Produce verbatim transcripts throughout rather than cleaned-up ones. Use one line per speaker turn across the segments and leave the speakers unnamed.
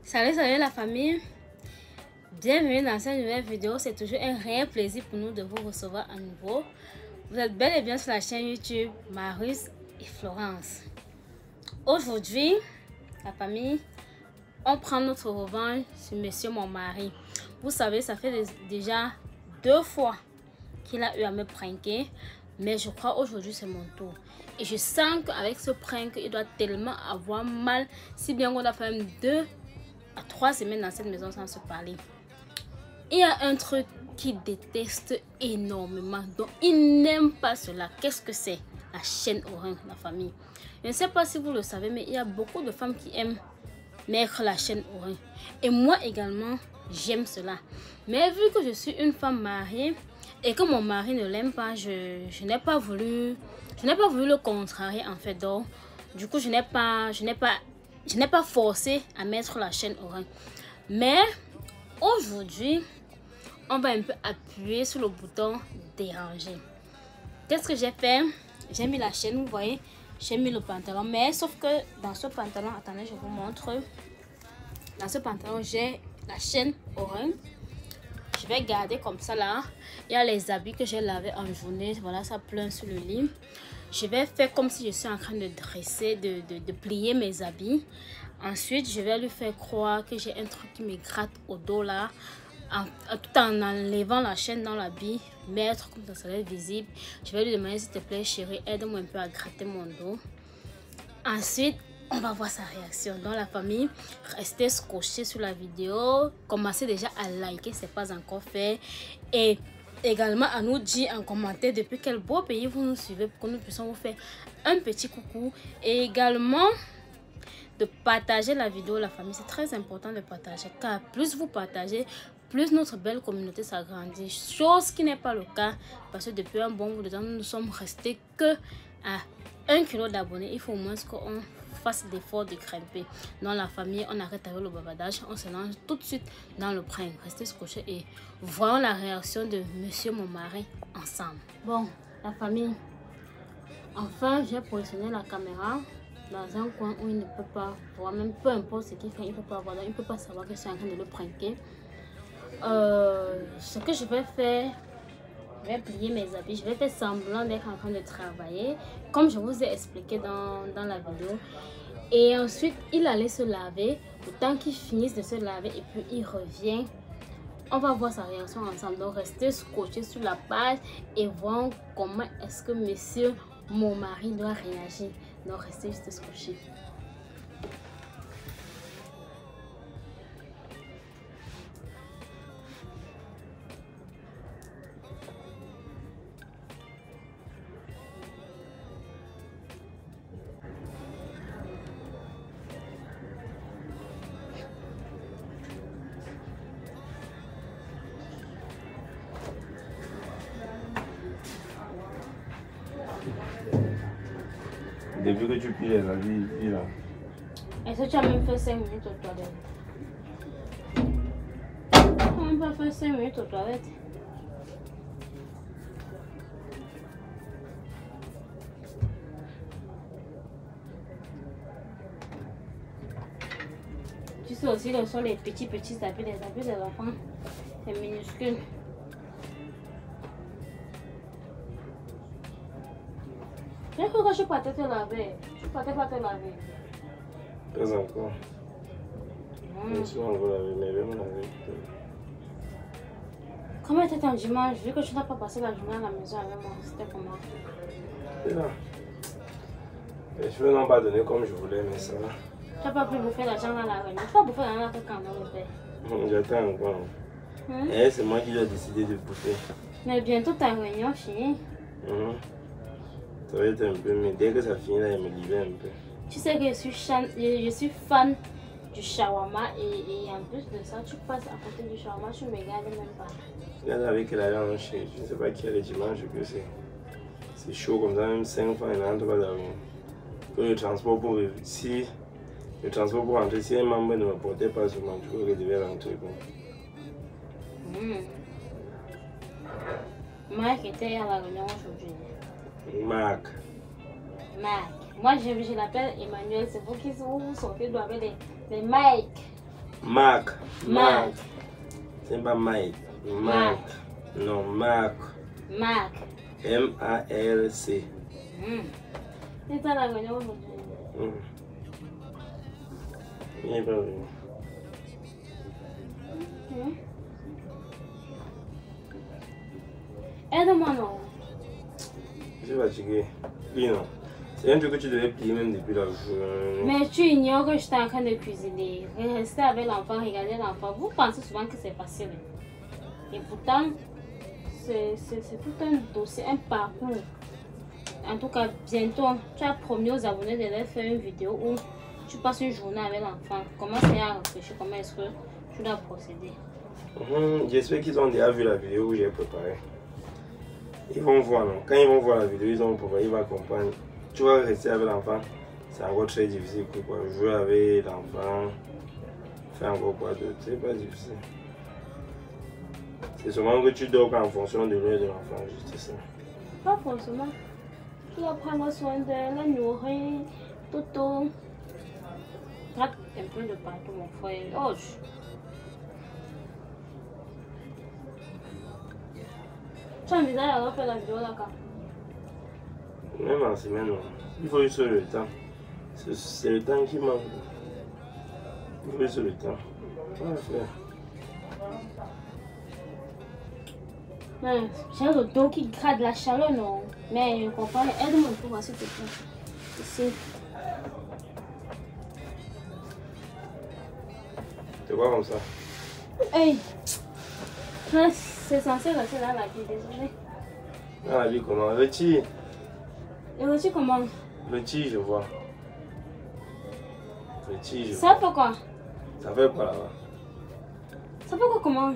Salut, salut la famille. Bienvenue dans cette nouvelle vidéo. C'est toujours un réel plaisir pour nous de vous recevoir à nouveau. Vous êtes bel et bien sur la chaîne YouTube Marius et Florence. Aujourd'hui, la famille, on prend notre revanche sur monsieur mon mari. Vous savez, ça fait déjà deux fois qu'il a eu à me pranker. Mais je crois aujourd'hui c'est mon tour. Et je sens qu'avec ce prank, il doit tellement avoir mal. Si bien qu'on a fait même deux à trois semaines dans cette maison sans se parler. Il y a un truc qu'il déteste énormément. Donc il n'aime pas cela. Qu'est-ce que c'est? La chaîne orange, la famille. Je ne sais pas si vous le savez, mais il y a beaucoup de femmes qui aiment mettre la chaîne orange. Et moi également, j'aime cela. Mais vu que je suis une femme mariée et que mon mari ne l'aime pas, je, je n'ai pas voulu je n'ai pas voulu le contrarier en fait. Donc du coup, je n'ai pas je n'ai pas je n'ai pas forcé à mettre la chaîne orange. Mais aujourd'hui, on va un peu appuyer sur le bouton déranger. Qu'est-ce que j'ai fait? J'ai mis la chaîne, vous voyez, j'ai mis le pantalon, mais sauf que dans ce pantalon, attendez, je vous montre. Dans ce pantalon, j'ai la chaîne orange. Je vais garder comme ça là. Il y a les habits que j'ai lavés en journée. Voilà, ça pleut sur le lit. Je vais faire comme si je suis en train de dresser, de, de, de plier mes habits. Ensuite, je vais lui faire croire que j'ai un truc qui me gratte au dos là. En, tout en enlevant la chaîne dans l'habit, mettre comme ça serait visible. Je vais lui demander s'il te plaît chérie, aide-moi un peu à gratter mon dos. Ensuite, on va voir sa réaction. Dans la famille, restez scotché sur la vidéo. Commencez déjà à liker, c'est pas encore fait. Et également à nous dire en commentaire depuis quel beau pays vous nous suivez pour que nous puissions vous faire un petit coucou. Et également de partager la vidéo, la famille. C'est très important de partager, car plus vous partagez, plus notre belle communauté s'agrandit. Chose qui n'est pas le cas parce que depuis un bon bout de temps, nous ne sommes restés que à un kilo d'abonnés. Il faut au moins qu'on fasse l'effort de grimper. Dans la famille, on arrête avec le bavardage, on se lance tout de suite dans le prank. Restez scotchés et voyons la réaction de monsieur mon mari ensemble. Bon, la famille, enfin j'ai positionné la caméra dans un coin où il ne peut pas voir, même peu importe ce qu'il fait, il ne peut pas voir, donc il ne peut pas savoir que je suis en train de le pranker. Euh, ce que je vais faire, je vais plier mes habits, je vais faire semblant d'être en train de travailler comme je vous ai expliqué dans, dans la vidéo. Et ensuite il allait se laver, le temps qu'il finisse de se laver et puis il revient. On va voir sa réaction ensemble, donc restez scotchés sur la page et voir comment est-ce que monsieur mon mari doit réagir. Donc restez juste scotchés.
Depuis que tu plies les habits, il a...
Est-ce que tu as même fait cinq minutes aux toilettes? Tu n'as même pas fait cinq minutes aux toilettes. Tu sais aussi que ce sont les petits petits habits, les habits des enfants, c'est minuscule. J'ai cru que je partais te laver. Je partais pas te laver.
Pas encore.
Mmh.
Je suis en train de laver, mais je vais me laver.
Comment était ton dimanche? Vu que tu n'as pas passé la journée à la maison avec moi, c'était comment?
C'est là. Les cheveux n'ont pas donné comme je voulais, mais ça va.
Tu n'as pas pu bouffer l'argent dans la réunion. Tu vas bouffer dans la réunion quand on le fait.
J'attends encore. Mmh. Et c'est moi qui dois décider de bouffer. Mais
bientôt ta réunion finie.
Mmh. Ça va être un peu, mais dès que ça finit, là, il me libère un peu.
Tu sais que je suis, chan... je, je suis fan du shawarma et, et en plus de ça, tu passes à côté du shawarma, tu ne me regardes même pas.
Regarde avec la hanche, je ne sais pas qui a les dimanches que c'est. C'est chaud comme ça, même cinq fois, il n'entre pas d'avion. Que le transport pour si le transport pour rentrer, si un membre ne me portait pas sur moi, je crois que je devais rentrer.
Mmh. Marc était à la réunion aujourd'hui.
Marc.
Marc. Moi, je, je l'appelle Emmanuel. C'est vous qui vous sortez avec les, les Mike.
Marc.
Marc.
C'est pas Mike. Marc. Non, Marc.
Marc.
M A R C.
C'est ça la réunion aujourd'hui.
Il n'est pas venu.
Aide-moi non.
Je suis fatigué. Oui, non. C'est un truc que tu devais plier même depuis la journée.
Mais tu ignores que j'étais en train de cuisiner. Rester avec l'enfant, regarder l'enfant. Vous pensez souvent que c'est facile. Et pourtant, c'est tout un dossier, un parcours. En tout cas, bientôt, tu as promis aux abonnés de leur faire une vidéo où tu passes une journée avec l'enfant. Comment c'est à réfléchir, comment est-ce que tu dois procéder.
Mmh, J'espère qu'ils ont déjà vu la vidéo où j'ai préparé. Ils vont voir, non? Quand ils vont voir la vidéo, ils ont préparé, ils vont comprendre. Tu vas rester avec l'enfant, c'est encore très difficile. Quoi. Jouer avec l'enfant, faire encore quoi d'autre, c'est pas difficile. C'est seulement que tu dors en fonction de l'heure de l'enfant, juste ça.
Pas forcément. Tu dois prendre soin de la nourrir, tout. Gratte un peu de partout, mon frère. Oh, je... Tu as envisagé d'avoir fait la vidéo là-bas?
Même en semaine, non. Il faut juste le temps. C'est le temps qui manque. Il faut juste le temps. On va faire.
J'ai le dos qui gratte la chaleur, non? Mais je comprends. Aide-moi pour voir s'il te plaît. Ici.
Tu vois comme ça?
Hey! C'est censé rester dans la vie, désolé.
Dans la vie, comment? Le tir.
Et aussi comment?
Le tir, je vois. Le tir, je
Ça
vois.
fait quoi?
Ça fait quoi là-bas?
Ça fait quoi comment?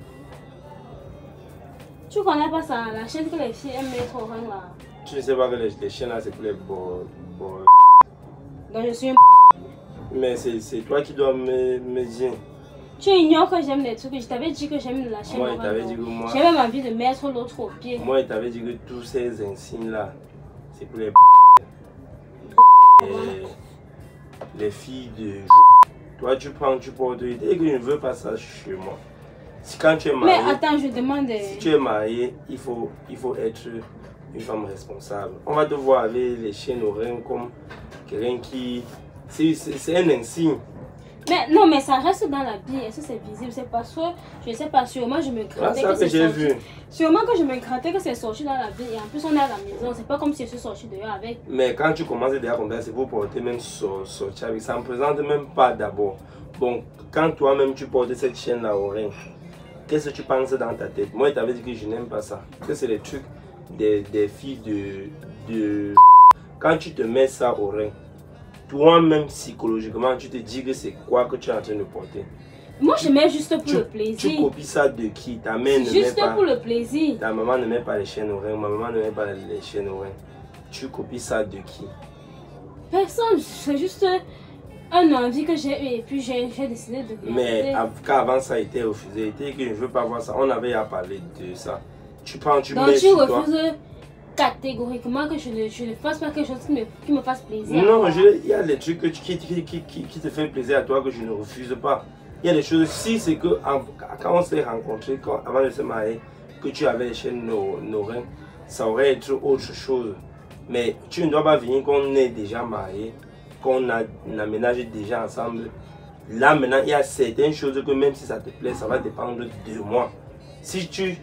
Tu connais pas ça, la chaîne que les filles aiment mettre au rang là?
Tu ne sais pas que les, les chiens là c'est pour les beaux. Beau...
Donc je suis un
Mais c'est toi qui dois me, me dire.
Tu ignores que j'aime les trucs. Je t'avais dit que j'aime la chaîne.
Moi, il t'avait dit que moi.
J'ai même envie de mettre l'autre au pied.
Moi, il t'avait dit que tous ces insignes là, c'est pour les. les, les filles de. Toi, tu prends, tu portes. Et que je ne veux pas ça chez moi. Si quand tu es marié.
Mais attends, je demande.
Si tu es marié, il faut, il faut être une femme responsable. On va te voir avec les chiens aux reins comme quelqu'un qui. C'est un insigne.
Mais non, mais ça reste dans la vie. Est-ce que c'est visible? C'est parce que je ne sais pas. Sûrement, je me grattais
ah, ça
que,
que j'ai vu.
Sûrement que je me grattais que c'est sorti dans la vie. Et en plus, on est à la maison. C'est pas comme si je suis sorti dehors avec.
Mais quand tu commences déjà comme ça, c'est pour porter même sortir avec. Ça ne présente même pas d'abord. Bon, quand toi-même tu portes cette chaîne-là au rein, qu'est-ce que tu penses dans ta tête? Moi, je t'avais dit que je n'aime pas ça. Que c'est les trucs des, des filles de, de. Quand tu te mets ça au rein, toi-même psychologiquement, tu te dis que c'est quoi que tu es en train de porter.
Moi, je mets juste pour
tu,
le plaisir.
Tu copies ça de qui? Ta mère ne met
juste
pas.
Pour le plaisir.
Ta maman ne met pas les chaînes au rein, ma maman ne met pas les chaînes au rein. Tu copies ça de qui?
Personne, c'est juste un envie que j'ai eu et puis j'ai décidé de regarder.
Mais avant ça a été refusé, était que je ne veux pas voir ça. On avait à parler de ça. Tu prends, tu
Donc
mets
tu
sur
refuses
toi.
Catégoriquement que je ne, je ne fasse pas quelque chose qui me, qui me fasse plaisir.
Non, il y a des trucs que tu, qui, qui, qui, qui, qui te font plaisir à toi que je ne refuse pas. Il y a des choses, si c'est que en, quand on s'est rencontrés, quand, avant de se marier, que tu avais les chaînes nos, nos reins, ça aurait été autre chose. Mais tu ne dois pas venir qu'on est déjà marié, qu'on a, on aménage déjà ensemble. Là maintenant, il y a certaines choses que même si ça te plaît, ça va dépendre de moi. Si tu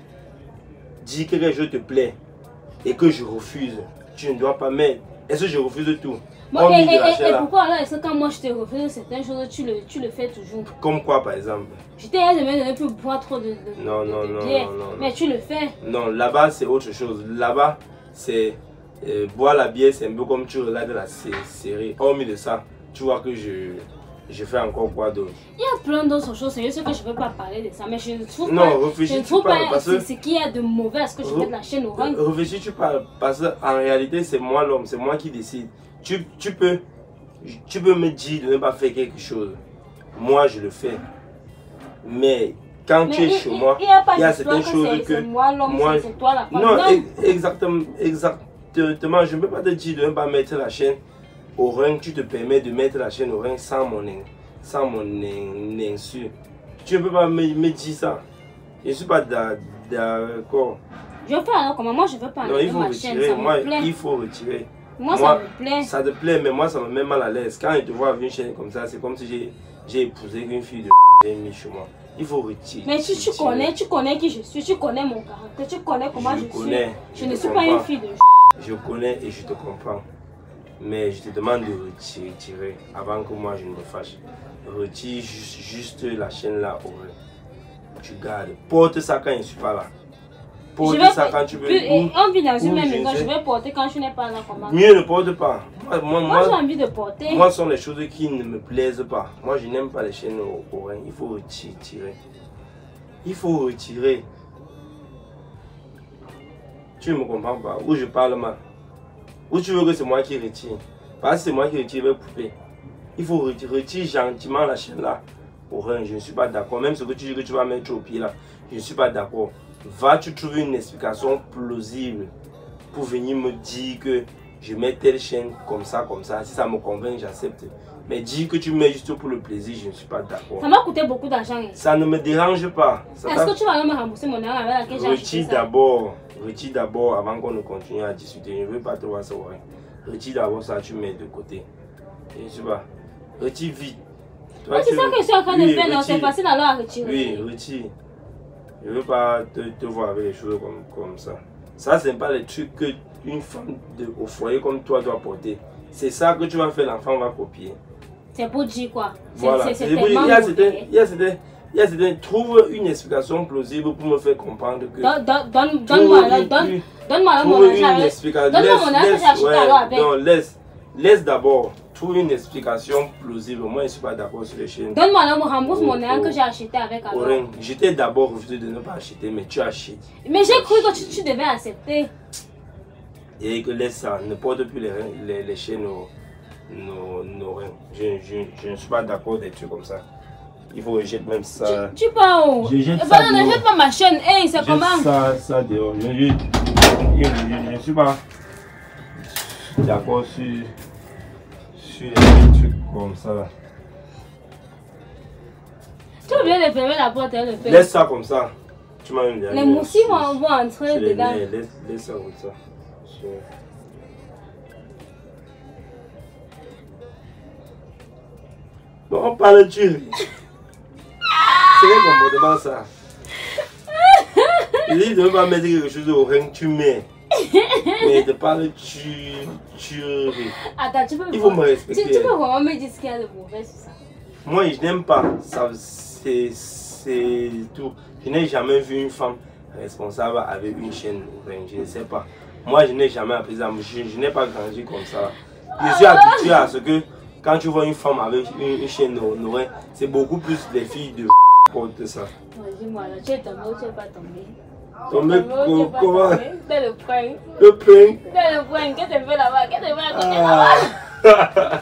dis que je te plaît, et que je refuse, tu ne dois pas mettre. Est-ce que je refuse tout?
Bon, et, et, et, et pourquoi alors est-ce que quand moi je te refuse certaines choses, tu le, tu le fais toujours?
Comme quoi par exemple?
Je t'ai dit de ne plus boire trop de, de,
non,
de,
non,
de
non,
bière,
non, non,
mais tu le fais.
Non, là-bas c'est autre chose. Là-bas c'est euh, boire la bière, c'est un peu comme tu regardes la série. Hormis de ça, tu vois que je, je fais encore quoi d'autre? Il
y a plein d'autres choses, c'est juste que je ne veux pas parler de ça, mais je ne trouve
non,
pas,
réfléchis,
je ne trouve
pas
ce qu'il y a de mauvais à ce que je fais de la chaîne au rein.
Réfléchis, tu parles, parce qu'en réalité c'est moi l'homme, c'est moi qui décide. Tu, tu, peux, tu peux me dire de ne pas faire quelque chose, moi je le fais. Mais quand mais tu es chez il, moi, il y a, il y a certaines choses que, que
moi l'homme, c'est toi la femme.
Non, non. Exactement, exactement, je ne peux pas te dire de ne pas mettre la chaîne au rein, tu te permets de mettre la chaîne au rein sans mon, sans mon insu. Tu ne peux pas me, me dire ça. Je ne suis pas d'accord.
Je veux pas alors comment moi je veux pas.
Non, il faut retirer.
Chaîne,
moi, il faut retirer.
Moi,
moi,
ça me plaît.
Ça te plaît, mais moi, ça me met mal à l'aise. Quand je te vois avec une chaîne comme ça, c'est comme si j'ai épousé une fille de j'ai mis chez moi. Il faut retirer.
Mais tu, tu connais, tu connais qui je suis, tu connais mon caractère, tu connais comment je, je
connais,
suis. Je, je ne
te
suis
comprends.
pas une fille de
Je connais et je te comprends. Mais je te demande de retirer avant que moi je ne me fâche. Retire juste, juste la chaîne là. Tu gardes. Porte ça quand je ne suis pas là. Porte
vais,
ça quand tu veux.
Plus, on vit dans une même
maison,
je vais porter quand tu n'es pas là. Comment?
Mieux ne porte pas. Moi, moi,
moi j'ai envie de porter.
Moi, ce sont les choses qui ne me plaisent pas. Moi, je n'aime pas les chaînes au rein. Il faut retirer. Il faut retirer. Tu ne me comprends pas. Ou je parle mal. Ou tu veux que c'est moi qui retire. Parce que c'est moi qui retire les poupées. Il faut retirer, retirer gentiment la chaîne là. Au rein, je ne suis pas d'accord. Même ce que tu dis que tu vas mettre au pied là, je ne suis pas d'accord. Vas-tu trouver une explication plausible pour venir me dire que je mets telle chaîne comme ça, comme ça. Si ça me convainc, j'accepte. Mais dire que tu mets juste pour le plaisir, je ne suis pas d'accord.
Ça m'a coûté beaucoup d'argent.
Ça ne me dérange pas.
Est-ce que tu vas me rembourser mon argent avec laquelle j'ai acheté
Retire d'abord. Retire d'abord avant qu'on ne continue à discuter. Je ne veux pas te voir ça. Retire d'abord ça, tu mets de côté. Je ne sais pas. Retire vite.
Toi, c'est ça que je suis en train de faire, non? C'est facile alors à retirer.
Oui, retire. Je ne veux pas te, te voir avec les choses comme, comme ça. Ça, ce n'est pas les trucs qu'une femme de, au foyer comme toi doit porter. C'est ça que tu vas faire, l'enfant va copier.
C'est pour dire quoi?
Voilà.
C'est
il y a certains, il y a certains, il y a certains, trouve une explication plausible pour me faire comprendre que...
Donne-moi donne, donne, donne, donne mon argent. Donne-moi mon argent que j'ai acheté alors avec.
Non, laisse, laisse d'abord. Trouve une explication plausible. Moi, je ne suis pas d'accord sur les chaînes.
Donne-moi alors, me rembourse mon argent que j'ai acheté avec alors.
Je t'ai d'abord refusé de ne pas acheter, mais tu achètes.
Mais j'ai cru que tu, tu devais accepter.
Et que laisse ça, ne porte plus les, les, les chaînes aux, nos, nos reins. Je, je, je ne suis pas d'accord des trucs comme ça. Il faut que je jette même ça.
Tu, tu pars où?
Je jette
eh
ça
ben, non, ne jette pas ma chaîne. Hey, c'est comment?
Ça, ça dehors. Je ne suis pas d'accord sur, sur les trucs comme ça.
Tu veux bien de fermer la porte et le faire?
Laisse ça comme ça. Tu m'as même dit.
Les moustiques vont, vont entrer dedans.
Laisse, laisse ça comme ça. Je... Bon, on parle de Dieu. C'est quel comportement ça? Il dit de ne pas mettre quelque chose au rein, tu mets. Mais de parler tu, tu...
Attends, tu peux
il faut me respecter.
Tu, tu peux vraiment me dire ce qu'il y a de mauvais sur ça?
Moi, je n'aime pas. C'est tout. Je n'ai jamais vu une femme responsable avec une chaîne au rein. Je ne sais pas. Moi, je n'ai jamais appris ça. Je, je n'ai pas grandi comme ça. Je suis habitué à ce que quand tu vois une femme avec une, une chaîne au rein, c'est beaucoup plus les filles de portent ça.
Dis-moi, tu es tombé ou tu n'es pas tombé?
Tombé comment?
Dans le point.
Le pain.
Dans le point. Qu'est-ce que tu fais là-bas? Qu'est-ce que tu fais là-bas?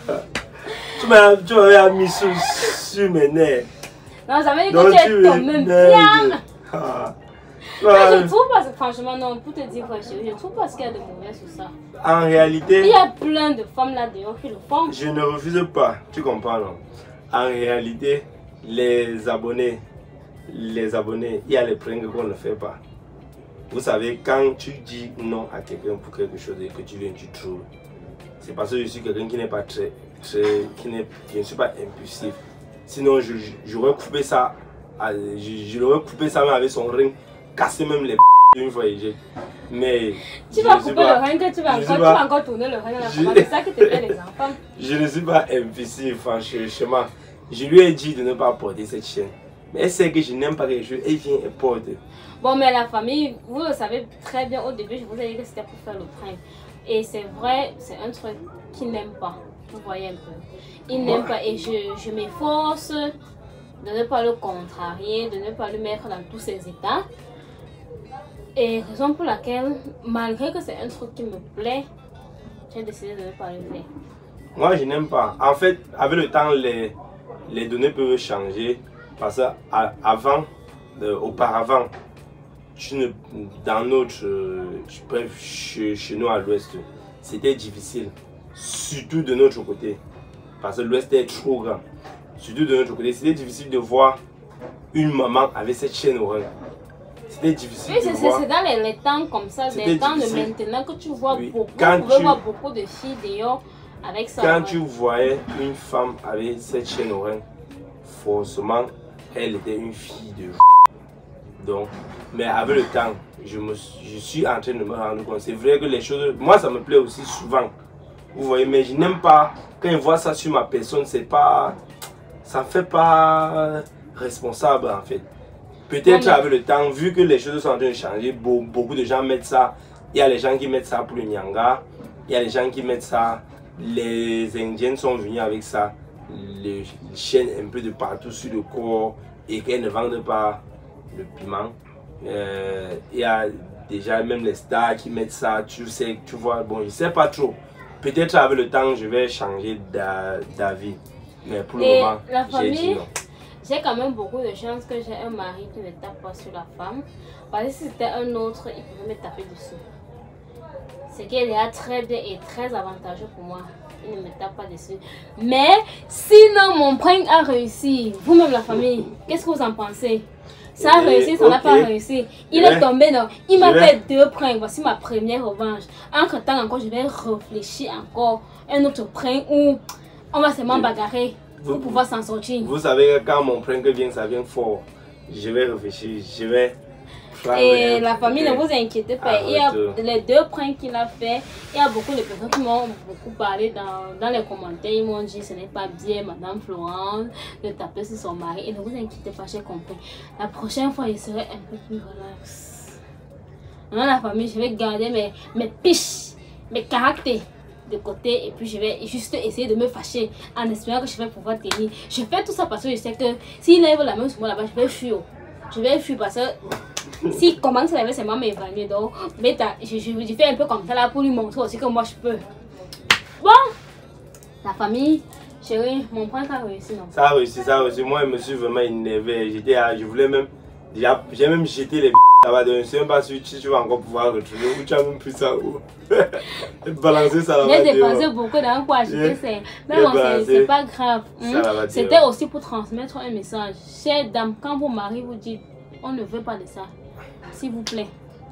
Tu m'avais mis sur, sur mes nerfs.
Non, ça veut dire que tu es tombé bien.
Ah.
Mais je trouve pas, franchement, non, pour te dire vrai, je ne trouve pas ce qu'il y a de mauvais sur ça.
En réalité,
il y a plein de femmes là dehors qui le font.
Je ne refuse pas, tu comprends, non? En réalité, les abonnés, les abonnés, il y a les pranks qu'on ne fait pas. Vous savez, quand tu dis non à quelqu'un pour quelque chose et que tu viens, tu trouves. C'est parce que je suis quelqu'un qui n'est pas très, très, qui n'est, je ne suis pas impulsif. Sinon, j'aurais coupé ça, je, je l'aurais coupé ça même avec son ring. Casser même les une fois et j'ai. Mais.
Tu vas couper pas, le rein que tu vas encore, tu vas encore tourner le rein dans la commande. C'est ça qui te fait les enfants.
Je ne suis pas impulsif, franchement. Je lui ai dit de ne pas porter cette chaîne. Mais elle sait que je n'aime pas quelque chose, elle vient et porte.
Bon, mais la famille, vous le savez très bien, au début, je vous ai dit que c'était pour faire le prank. Et c'est vrai, c'est un truc qu'il n'aime pas. Vous voyez un peu. Il n'aime pas et je, je m'efforce de ne pas le contrarier, de ne pas le mettre dans tous ses états. Et raison pour laquelle, malgré que c'est un truc qui me plaît, j'ai décidé de ne pas le faire.
Moi, je n'aime pas. En fait, avec le temps, les, les données peuvent changer. Parce qu'avant, euh, auparavant, tu ne, dans notre, euh, bref, chez, chez nous à l'ouest, c'était difficile. Surtout de notre côté. Parce que l'ouest est trop grand. surtout de notre côté, c'était difficile de voir une maman avec cette chaîne au rein. C'était difficile
oui,
de voir.
C'est dans les, les temps comme ça, les temps difficile. De maintenant que tu vois oui. beaucoup, quand tu pouvais voir beaucoup de filles dehors avec ça.
Quand tu voyais une femme avec cette chaîne au rein, forcément, elle était une fille de... Donc, mais avec le temps, je, me, je suis en train de me rendre compte. C'est vrai que les choses... Moi, ça me plaît aussi souvent. Vous voyez, mais je n'aime pas... Quand je vois ça sur ma personne, c'est pas... Ça ne fait pas responsable, en fait. Peut-être avec le temps, vu que les choses sont en train de changer, beaucoup de gens mettent ça. Il y a les gens qui mettent ça pour le Nyanga. Il y a les gens qui mettent ça. Les Indiennes sont venus avec ça. Les chaînes un peu de partout sur le corps et qu'elles ne vendent pas le piment. Euh, il y a déjà même les stars qui mettent ça. Tu sais, tu vois, bon, je ne sais pas trop. Peut-être avec le temps, je vais changer d'avis. Mais pour le
et
moment, j'ai dit non.
J'ai quand même beaucoup de chance que j'ai un mari qui ne tape pas sur la femme. Parce que si c'était un autre, il pouvait me taper dessus. Ce qui est déjà très bien et très avantageux pour moi. Il ne me tape pas dessus. Mais sinon, mon prank a réussi. Vous-même, la famille, qu'est-ce que vous en pensez? Ça a réussi, ça n'a okay. pas réussi. Il ouais. est tombé, non. Il m'a fait deux pranks. Voici ma première revanche. Entre temps, encore, je vais réfléchir encore. Un autre prank où on va seulement bagarrer. Pour pouvoir s'en sortir.
Vous savez que quand mon prank vient, ça vient fort. Je vais réfléchir, je vais...
Et la famille, ne vous inquiétez pas. Il y a les deux pranks qu'il a fait. Il y a beaucoup de personnes qui m'ont beaucoup parlé dans, dans les commentaires. Ils m'ont dit ce n'est pas bien, Madame Florence, de taper sur son mari. Et ne vous inquiétez pas, j'ai compris. La prochaine fois, il serait un peu plus relax. Dans la famille, je vais garder mes, mes piches, mes caractères de côté et puis je vais juste essayer de me fâcher en espérant que je vais pouvoir tenir. Je fais tout ça parce que je sais que s'il lève la main sur moi là-bas, je vais fuir. Je vais fuir parce que s'il commence à lever, c'est moi m'évanouir. Donc, mais je, je, je fais un peu comme ça là pour lui montrer aussi que moi je peux. Bon, la famille, chérie, mon prank a réussi, non?
Ça a réussi, ça a réussi. Moi, je me suis vraiment énervé. J'étais, je voulais même, j'ai même jeté les là-bas, donc je ne sais même pas si tu vas encore pouvoir retrouver ou tu as même pris ça ou balancer ça là-bas.
J'ai dépensé beaucoup dans quoi acheter, c'est mais bon, c'est pas grave. Hein? C'était aussi pour transmettre un message. Chère dame, quand vos maris vous disent on ne veut pas de ça, s'il vous plaît,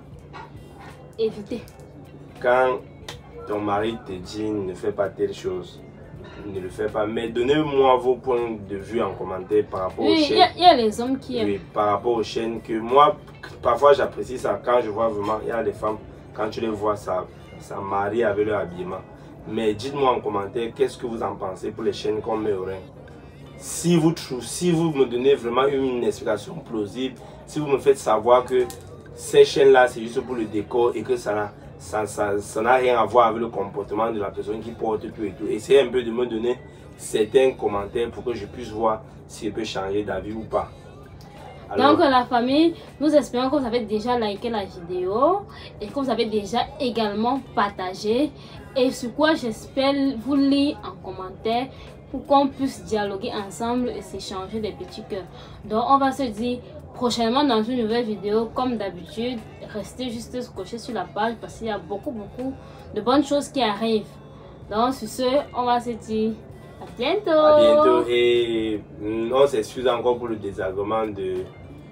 évitez.
Quand ton mari te dit ne fais pas telle chose, ne le fais pas, mais donnez-moi vos points de vue en commentaire par rapport
oui,
aux chaînes.
Il y, y a les hommes qui aiment.
Oui, par rapport aux chaînes que moi, parfois j'apprécie ça quand je vois vraiment, il y a des femmes, quand tu les vois, ça, ça marie avec leur habillement. Mais dites-moi en commentaire qu'est-ce que vous en pensez pour les chaînes qu'on met au rein. Si vous, si vous me donnez vraiment une explication plausible, si vous me faites savoir que ces chaînes-là, c'est juste pour le décor et que ça n'a ça, ça, ça n'a rien à voir avec le comportement de la personne qui porte tout et tout. Essayez un peu de me donner certains commentaires pour que je puisse voir si je peux changer d'avis ou pas.
Alors, donc la famille, nous espérons que vous avez déjà liké la vidéo et que vous avez déjà également partagé. Et sur quoi j'espère vous lire en commentaire pour qu'on puisse dialoguer ensemble et s'échanger des petits cœurs. Donc on va se dire prochainement dans une nouvelle vidéo comme d'habitude. Restez juste scotché sur la page parce qu'il y a beaucoup beaucoup de bonnes choses qui arrivent. Donc sur ce, on va se dire à bientôt.
À bientôt et on s'excuse encore pour le désagrément de,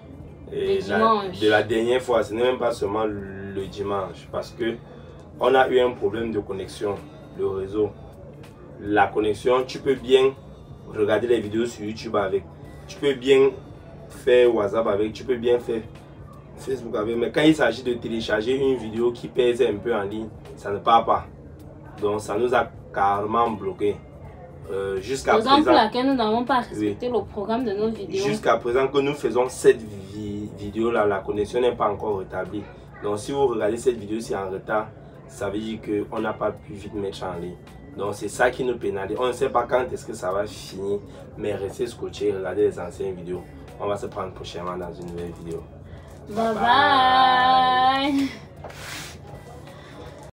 et la, de la dernière fois. Ce n'est même pas seulement le dimanche parce que on a eu un problème de connexion, le réseau. La connexion, tu peux bien regarder les vidéos sur YouTube avec, tu peux bien faire WhatsApp avec, tu peux bien faire Facebook avec, mais quand il s'agit de télécharger une vidéo qui pèse un peu en ligne, ça ne part pas. Donc ça nous a carrément bloqué. Euh, jusqu'à présent,
pour laquelle nous n'avons pas respecté oui, le programme de nos vidéos.
Jusqu'à présent que nous faisons cette vi vidéo là, la connexion n'est pas encore rétablie. Donc si vous regardez cette vidéo c'est en retard, ça veut dire qu'on n'a pas pu vite mettre en ligne. Donc c'est ça qui nous pénalise. On ne sait pas quand est-ce que ça va finir, mais restez scotchés, regardez les anciennes vidéos. On va se prendre prochainement dans une nouvelle vidéo.
Bye bye, bye.